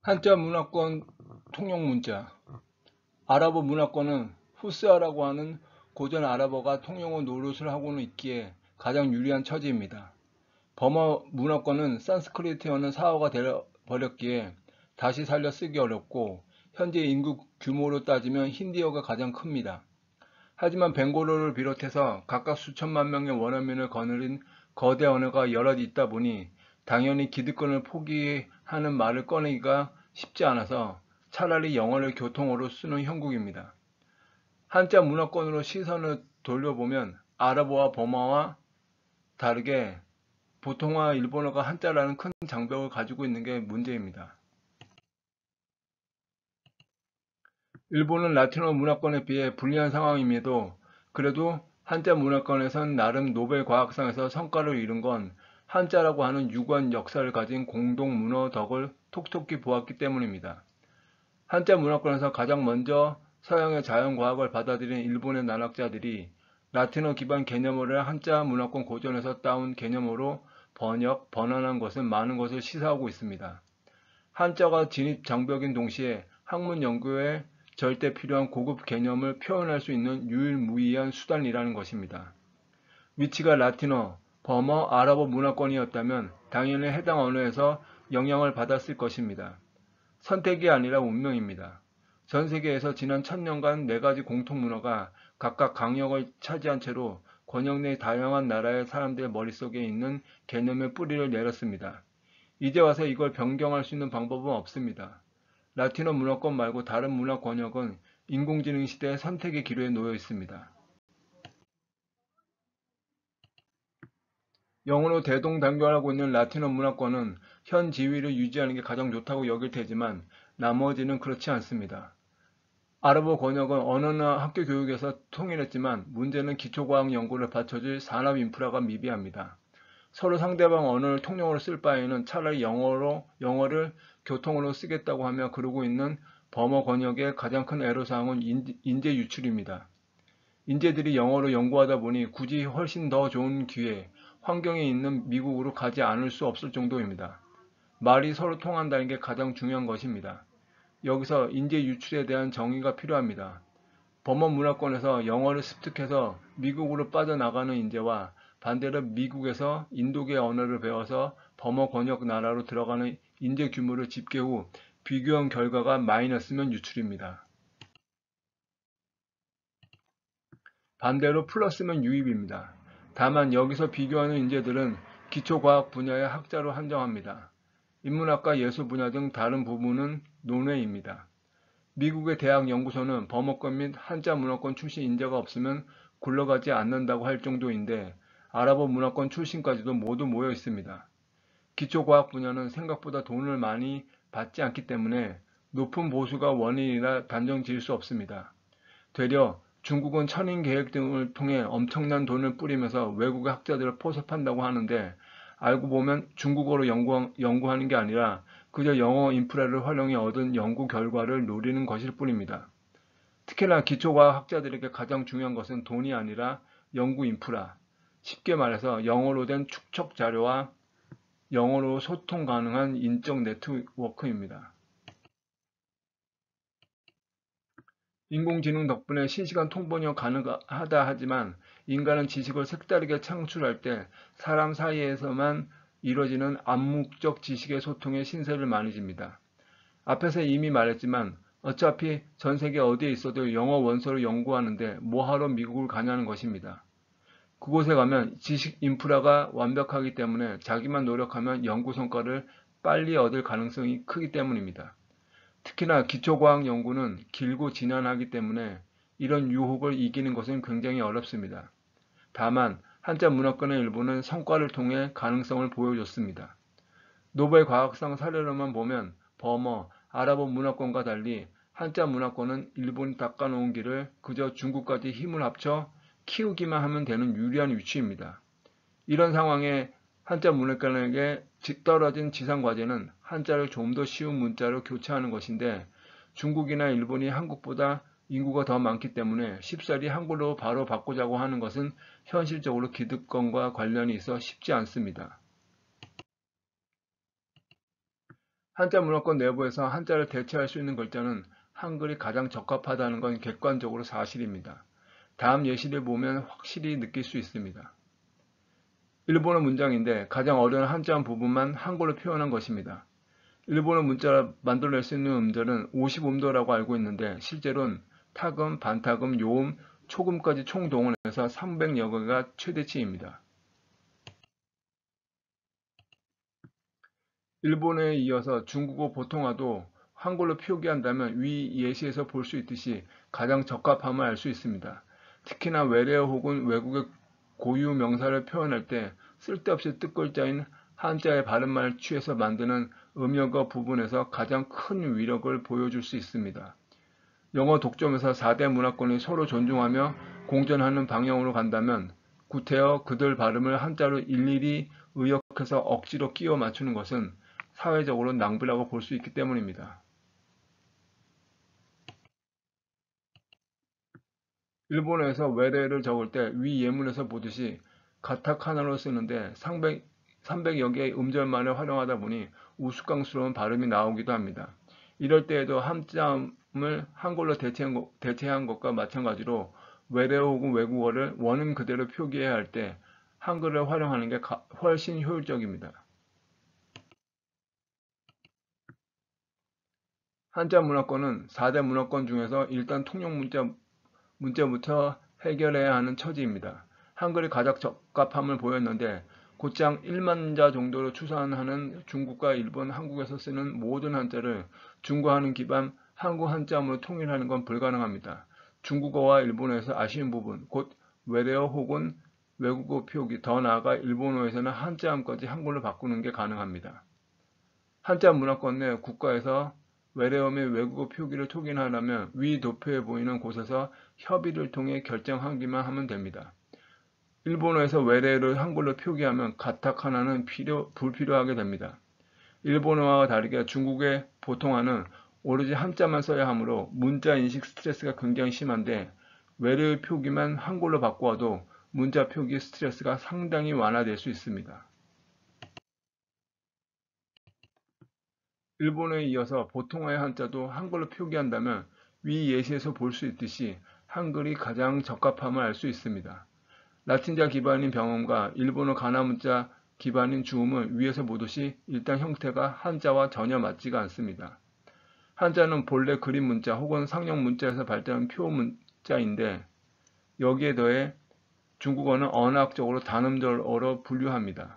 한자 문화권 통용 문자. 아랍어 문화권은 후스아라고 하는 고전 아랍어가 통용어 노릇을 하고는 있기에 가장 유리한 처지입니다. 버머 문화권은 산스크리트어는 사어가 되어버렸기에 다시 살려 쓰기 어렵고 현재 인구 규모로 따지면 힌디어가 가장 큽니다. 하지만 벵골어를 비롯해서 각각 수천만 명의 원어민을 거느린 거대 언어가 여럿 있다 보니 당연히 기득권을 포기하는 말을 꺼내기가 쉽지 않아서 차라리 영어를 교통어로 쓰는 형국입니다. 한자 문화권으로 시선을 돌려보면 아랍어와 버마와 다르게 보통화 일본어가 한자라는 큰 장벽을 가지고 있는 게 문제입니다. 일본은 라틴어 문화권에 비해 불리한 상황임에도 그래도 한자 문화권에선 나름 노벨 과학상에서 성과를 이룬 건 한자라고 하는 유구한 역사를 가진 공동 문어 덕을 톡톡히 보았기 때문입니다. 한자 문화권에서 가장 먼저 서양의 자연과학을 받아들인 일본의 난학자들이 라틴어 기반 개념어를 한자 문화권 고전에서 따온 개념어로 번역, 번안한 것은 많은 것을 시사하고 있습니다. 한자가 진입 장벽인 동시에 학문 연구에 절대 필요한 고급 개념을 표현할 수 있는 유일무이한 수단이라는 것입니다. 위치가 라틴어, 버머, 아랍어 문화권이었다면 당연히 해당 언어에서 영향을 받았을 것입니다. 선택이 아니라 운명입니다. 전 세계에서 지난 1000년간 4가지 공통문화가 각각 강역을 차지한 채로 권역 내 다양한 나라의 사람들의 머릿속에 있는 개념의 뿌리를 내렸습니다. 이제 와서 이걸 변경할 수 있는 방법은 없습니다. 라틴어 문화권 말고 다른 문화 권역은 인공지능 시대의 선택의 기로에 놓여 있습니다. 영어로 대동단결하고 있는 라틴어 문화권은 현 지위를 유지하는 게 가장 좋다고 여길 테지만 나머지는 그렇지 않습니다. 아랍어 권역은 언어나 학교 교육에서 통일했지만 문제는 기초과학 연구를 받쳐줄 산업 인프라가 미비합니다. 서로 상대방 언어를 통용어로 쓸 바에는 차라리 영어를 교통어로 쓰겠다고 하며 그러고 있는 버머 권역의 가장 큰 애로사항은 인재 유출입니다. 인재들이 영어로 연구하다 보니 굳이 훨씬 더 좋은 기회, 환경에 있는 미국으로 가지 않을 수 없을 정도입니다. 말이 서로 통한다는 게 가장 중요한 것입니다. 여기서 인재 유출에 대한 정의가 필요합니다. 범원 문화권에서 영어를 습득해서 미국으로 빠져나가는 인재와 반대로 미국에서 인도계 언어를 배워서 범어 권역 나라로 들어가는 인재 규모를 집계 후 비교한 결과가 마이너스면 유출입니다. 반대로 플러스면 유입입니다. 다만 여기서 비교하는 인재들은 기초과학 분야의 학자로 한정합니다. 인문학과 예술 분야 등 다른 부분은 논외입니다. 미국의 대학 연구소는 범어권 및 한자 문화권 출신 인재가 없으면 굴러가지 않는다고 할 정도인데 아랍어 문화권 출신까지도 모두 모여 있습니다. 기초과학 분야는 생각보다 돈을 많이 받지 않기 때문에 높은 보수가 원인이라 단정 지을 수 없습니다. 되려 중국은 천인 계획 등을 통해 엄청난 돈을 뿌리면서 외국의 학자들을 포섭한다고 하는데 알고 보면 중국어로 연구하는 게 아니라 그저 영어 인프라를 활용해 얻은 연구 결과를 노리는 것일 뿐입니다. 특히나 기초과학 학자들에게 가장 중요한 것은 돈이 아니라 연구 인프라, 쉽게 말해서 영어로 된 축적 자료와 영어로 소통 가능한 인적 네트워크입니다. 인공지능 덕분에 실시간 통번역 가능하다 하지만 인간은 지식을 색다르게 창출할 때 사람 사이에서만 이루어지는 암묵적 지식의 소통에 신세를 많이 집니다. 앞에서 이미 말했지만 어차피 전 세계 어디에 있어도 영어 원서를 연구하는데 뭐하러 미국을 가냐는 것입니다. 그곳에 가면 지식 인프라가 완벽하기 때문에 자기만 노력하면 연구 성과를 빨리 얻을 가능성이 크기 때문입니다. 특히나 기초과학 연구는 길고 지난하기 때문에 이런 유혹을 이기는 것은 굉장히 어렵습니다. 다만 한자 문화권의 일부는 성과를 통해 가능성을 보여줬습니다. 노벨 과학상 사례로만 보면 버머, 아랍어 문화권과 달리 한자 문화권은 일본이 닦아놓은 길을 그저 중국까지 힘을 합쳐 키우기만 하면 되는 유리한 위치입니다. 이런 상황에 한자 문학관에게 떨어진 지상과제는 한자를 좀 더 쉬운 문자로 교체하는 것인데 중국이나 일본이 한국보다 인구가 더 많기 때문에 쉽사리 한글로 바로 바꾸자고 하는 것은 현실적으로 기득권과 관련이 있어 쉽지 않습니다. 한자 문화권 내부에서 한자를 대체할 수 있는 글자는 한글이 가장 적합하다는 건 객관적으로 사실입니다. 다음 예시를 보면 확실히 느낄 수 있습니다. 일본어 문장인데 가장 어려운 한자 부분만 한글로 표현한 것입니다. 일본어 문자를 만들어낼 수 있는 음절은 50음도라고 알고 있는데 실제로는 타금, 반타금, 요음, 초금까지 총 동원해서 300여 개가 최대치입니다. 일본어에 이어서 중국어 보통화도 한글로 표기한다면 위 예시에서 볼 수 있듯이 가장 적합함을 알 수 있습니다. 특히나 외래어 혹은 외국의 고유 명사를 표현할 때 쓸데없이 뜻글자인 한자의 발음만을 취해서 만드는 음역어 부분에서 가장 큰 위력을 보여줄 수 있습니다. 영어 독점에서 4대 문화권이 서로 존중하며 공존하는 방향으로 간다면 구태여 그들 발음을 한자로 일일이 의역해서 억지로 끼워 맞추는 것은 사회적으로 낭비라고 볼 수 있기 때문입니다. 일본어에서 외래를 적을 때 위 예문에서 보듯이 가타카나로 쓰는데 300여 개의 음절만을 활용하다 보니 우스꽝스러운 발음이 나오기도 합니다. 이럴 때에도 한자음을 한글로 대체한 것과 마찬가지로 외래어 혹은 외국어를 원음 그대로 표기해야 할 때 한글을 활용하는 게 훨씬 효율적입니다. 한자 문화권은 4대 문화권 중에서 일단 통용 문제부터 해결해야 하는 처지입니다. 한글이 가장 적합함을 보였는데 곧장 1만 자 정도로 추산하는 중국과 일본, 한국에서 쓰는 모든 한자를 중국어하는 기반 한국 한자음으로 통일하는 건 불가능합니다. 중국어와 일본어에서 아쉬운 부분, 곧 외래어 혹은 외국어 표기, 더 나아가 일본어에서는 한자음까지 한글로 바꾸는 게 가능합니다. 한자 문화권 내 국가에서 외래어 및 외국어 표기를 통일하려면 위 도표에 보이는 곳에서 협의를 통해 결정하기만 하면 됩니다. 일본어에서 외래어를 한글로 표기하면 가타카나는 불필요하게 됩니다. 일본어와 다르게 중국의 보통화는 오로지 한자만 써야 하므로 문자 인식 스트레스가 굉장히 심한데 외래어 표기만 한글로 바꾸어도 문자 표기 스트레스가 상당히 완화될 수 있습니다. 일본어에 이어서 보통어의 한자도 한글로 표기한다면 위 예시에서 볼 수 있듯이 한글이 가장 적합함을 알 수 있습니다. 라틴자 기반인 병음과 일본어 가나문자 기반인 주음은 위에서 보듯이 일단 형태가 한자와 전혀 맞지가 않습니다. 한자는 본래 그림 문자 혹은 상형 문자에서 발달한 표 문자인데 여기에 더해 중국어는 언어학적으로 단음절어로 분류합니다.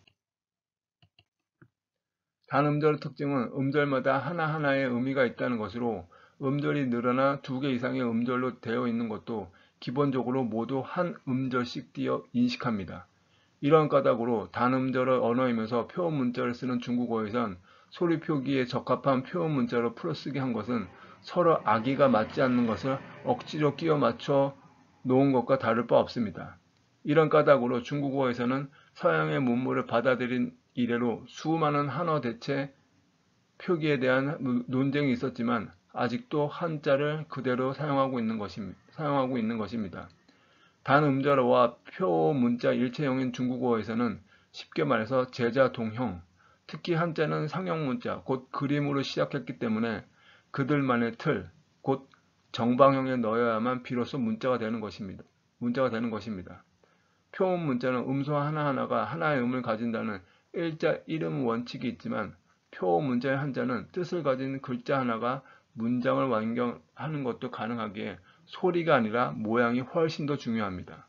단음절 특징은 음절마다 하나하나의 의미가 있다는 것으로 음절이 늘어나 2개 이상의 음절로 되어 있는 것도 기본적으로 모두 한 음절씩 띄어 인식합니다. 이런 까닭으로 단음절의 언어이면서 표음 문자를 쓰는 중국어에선 소리 표기에 적합한 표음 문자로 풀어쓰기 한 것은 서로 악의가 맞지 않는 것을 억지로 끼워 맞춰 놓은 것과 다를 바 없습니다. 이런 까닭으로 중국어에서는 서양의 문물을 받아들인 이래로 수많은 한어 대체 표기에 대한 논쟁이 있었지만 아직도 한자를 그대로 사용하고 있는 것입니다. 단음절어와 표문자 일체형인 중국어에서는 쉽게 말해서 제자 동형, 특히 한자는 상형문자, 곧 그림으로 시작했기 때문에 그들만의 틀, 곧 정방형에 넣어야만 비로소 문자가 되는 것입니다. 표음 문자는 음소 하나하나가 하나의 음을 가진다는 일자 이름 원칙이 있지만 표음 문자의 한자는 뜻을 가진 글자 하나가 문장을 완경하는 것도 가능하기에 소리가 아니라 모양이 훨씬 더 중요합니다.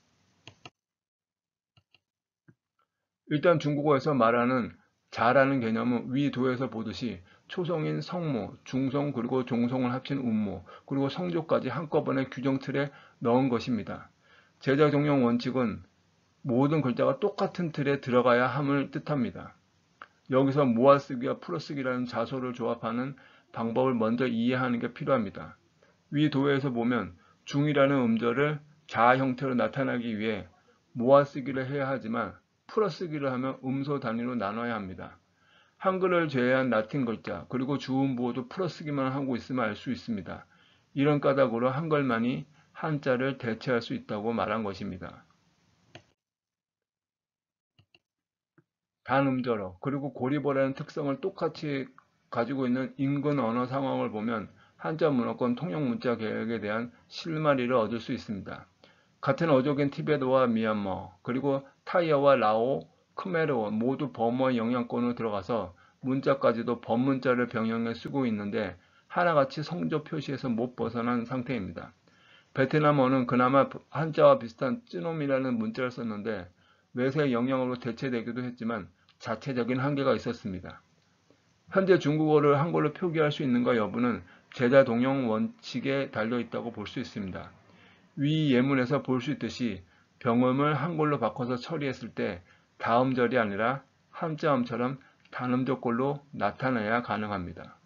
일단 중국어에서 말하는 자라는 개념은 위 도에서 보듯이 초성인 성모, 중성 그리고 종성을 합친 운모, 그리고 성조까지 한꺼번에 규정 틀에 넣은 것입니다. 제자동용 원칙은 모든 글자가 똑같은 틀에 들어가야 함을 뜻합니다. 여기서 모아쓰기와 풀어쓰기라는 자소를 조합하는 방법을 먼저 이해하는 게 필요합니다. 위 도에서 보면 중이라는 음절을 자 형태로 나타내기 위해 모아쓰기를 해야 하지만 풀어쓰기를 하면 음소 단위로 나눠야 합니다. 한글을 제외한 라틴 글자 그리고 주음부호도 풀어쓰기만 하고 있으면 알 수 있습니다. 이런 까닭으로 한글만이 한자를 대체할 수 있다고 말한 것입니다. 단음절어, 그리고 고리보라는 특성을 똑같이 가지고 있는 인근 언어 상황을 보면 한자 문화권 통역 문자 개혁에 대한 실마리를 얻을 수 있습니다. 같은 어족인 티베트와 미얀마, 그리고 타이와 라오, 크메르어 모두 버머의 영향권으로 들어가서 문자까지도 번문자를 병영해 쓰고 있는데 하나같이 성조 표시에서 못 벗어난 상태입니다. 베트남어는 그나마 한자와 비슷한 쯔놈이라는 문자를 썼는데 외세의 영향으로 대체되기도 했지만 자체적인 한계가 있었습니다. 현재 중국어를 한글로 표기할 수 있는가 여부는 제자 동형 원칙에 달려있다고 볼 수 있습니다. 위 예문에서 볼 수 있듯이 병음을 한글로 바꿔서 처리했을 때 다음절이 아니라 한자음처럼 단음절꼴로 나타내야 가능합니다.